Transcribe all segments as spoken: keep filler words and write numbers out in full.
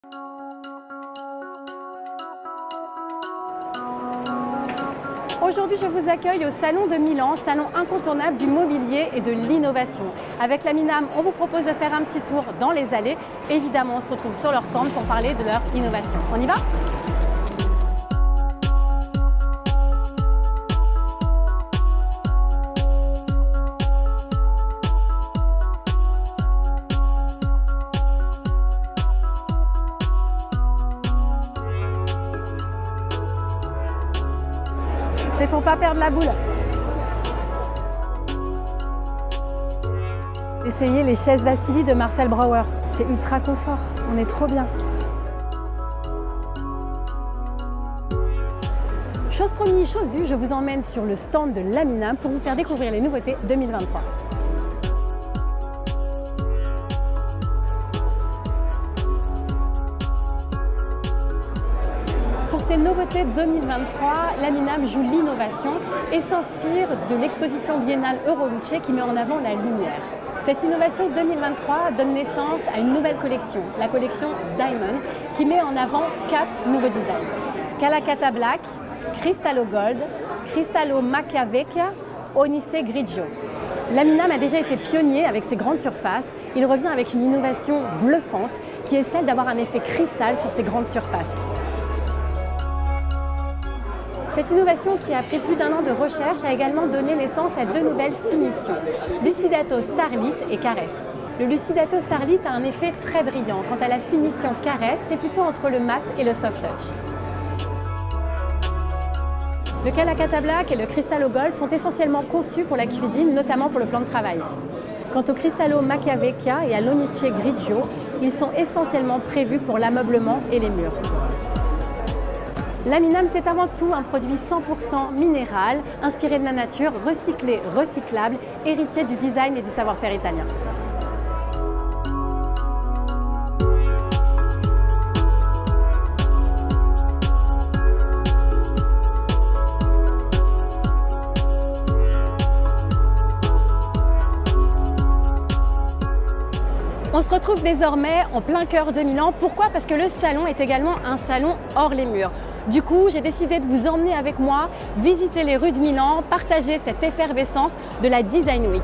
Aujourd'hui, je vous accueille au Salon de Milan, salon incontournable du mobilier et de l'innovation. Avec la Minam, on vous propose de faire un petit tour dans les allées. Évidemment, on se retrouve sur leur stand pour parler de leur innovation. On y va ? C'est pour pas perdre la boule. Essayez les chaises Vassili de Marcel Brauer. C'est ultra confort, on est trop bien. Chose promise, chose due, je vous emmène sur le stand de la Minam pour vous faire découvrir les nouveautés deux mille vingt-trois. Pour ces nouveautés deux mille vingt-trois, la Minam joue l'innovation et s'inspire de l'exposition biennale Euroluce qui met en avant la lumière. Cette innovation deux mille vingt-trois donne naissance à une nouvelle collection, la collection Diamond, qui met en avant quatre nouveaux designs. Calacatta Black, Cristallo Gold, Cristallo Macchia Vecchia, Onice Grigio. La Minam a déjà été pionnier avec ses grandes surfaces. Il revient avec une innovation bluffante qui est celle d'avoir un effet cristal sur ces grandes surfaces. Cette innovation, qui a pris plus d'un an de recherche, a également donné naissance à deux nouvelles finitions, Lucidato Starlit et Caresse. Le Lucidato Starlit a un effet très brillant. Quant à la finition Caresse, c'est plutôt entre le mat et le soft touch. Le Calacatta Black et le Cristallo Gold sont essentiellement conçus pour la cuisine, notamment pour le plan de travail. Quant au Cristallo Macchia Vecchia et à l'Onice Grigio, ils sont essentiellement prévus pour l'ameublement et les murs. La Minam, c'est avant tout un produit cent pour cent minéral, inspiré de la nature, recyclé, recyclable, héritier du design et du savoir-faire italien. On se retrouve désormais en plein cœur de Milan. Pourquoi? Parce que le salon est également un salon hors les murs. Du coup, j'ai décidé de vous emmener avec moi, visiter les rues de Milan, partager cette effervescence de la Design Week.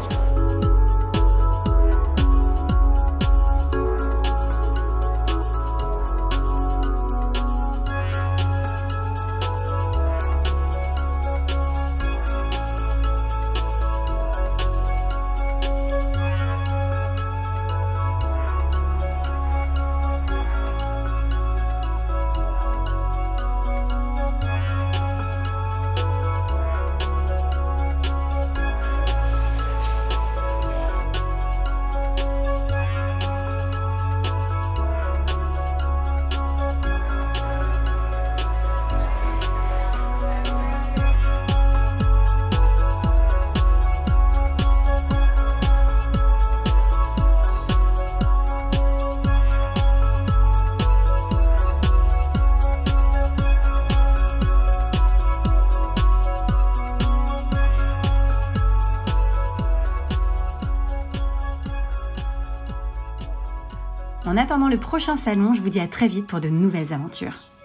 En attendant le prochain salon, je vous dis à très vite pour de nouvelles aventures.